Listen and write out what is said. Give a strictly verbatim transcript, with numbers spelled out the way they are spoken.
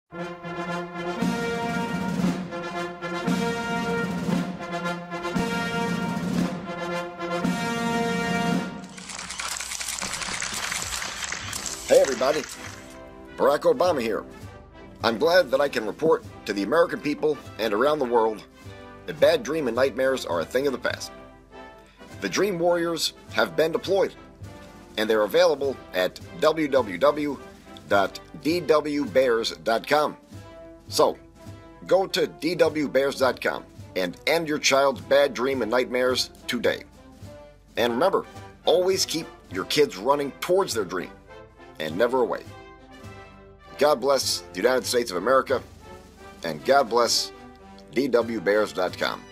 Hey everybody, Barack Obama here. I'm glad that I can report to the American people and around the world that bad dream and nightmares are a thing of the past. The Dream Warriors have been deployed, and they're available at w w w dot d w bears dot com. So, go to d w bears dot com and end your child's bad dream and nightmares today. And remember, always keep your kids running towards their dream and never away. God bless the United States of America, and God bless d w bears dot com.